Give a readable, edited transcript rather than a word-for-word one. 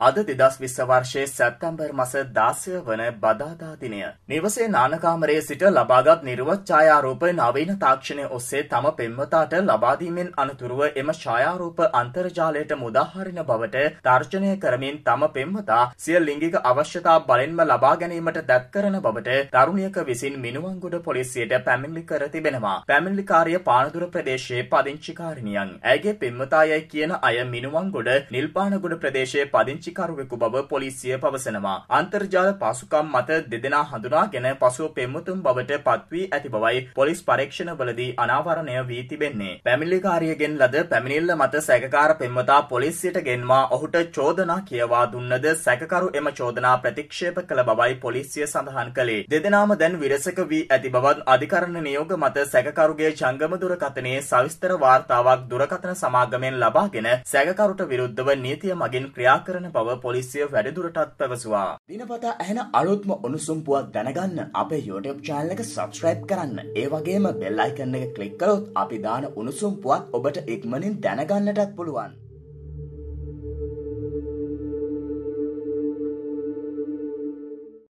අද 2020 වර්ෂයේ සැප්තැම්බර් මාස 16 වන බදාදා දිනය. නිවසේ නානකාමරයේ සිට ලබාගත් නිර්වත් ඡායාරූප නවීන තාක්ෂණය ඔස්සේ තම පෙම්වතාට ලබා දීමෙන් අනතුරුව එම ඡායාරූප අන්තර්ජාලයට මුදා හරින බවට තර්ජනය කරමින් තම පෙම්වතා සිය ලිංගික අවශ්‍යතා බලෙන්ම ලබා ගැනීමට දත් කරන බවට තරුණියක විසින් මිනුවන්ගොඩ පොලිසියට පැමිණිලි කර තිබෙනවා. පැමිණිලිකාරිය පානදුර ප්‍රදේශයේ පදිංචිකාරිනියන්. ඇයගේ පෙම්වතායයි කියන අය මිනුවන්ගොඩ නිල්පානගොඩ ප්‍රදේශයේ පදිංචිකරුවෙකු බව පොලිසිය පවසනවා. අන්තර්ජාල පසුකම් මත දෙදෙනා හඳුනාගෙන පසුව පෙම්වතුන් බවට පත් වී ඇති බවයි පොලිස් පරීක්ෂණවලදී අනාවරණය වී තිබෙන්නේ. පැමිණිලිකාරියගෙන් ලද පැමිණිල්ල මත සැකකාර පෙම්වතා පොලිසියට ගෙන්වා ඔහුට චෝදනා කියවා දුන්නද සැකකරු එම චෝදනා ප්‍රතික්ෂේප කළ බවයි පොලිසිය සඳහන් කළේ. දෙදෙනාම දැන් විරසක වී ඇති බවත් අධිකරණ නියෝග මත සැකකරුගේ ජංගම දුරකථනයේ සවිස්තර වාර්තාවක් දුරකථන සමාගමෙන් ලබාගෙන සැකකරුට විරුද්ධව නීතිය මගින් ක්‍රියා කරන බව පොලිසිය වැඩිදුරටත් පැවසුවා. දිනපතා ඇහෙන අලුත්ම උණුසුම් පුවත් දැනගන්න අපේ YouTube channel එක subscribe කරන්න. ඒ වගේම bell icon එක click කළොත් අපි දාන උණුසුම් පුවත් ඔබට ඉක්මනින් දැනගන්නටත් පුළුවන්.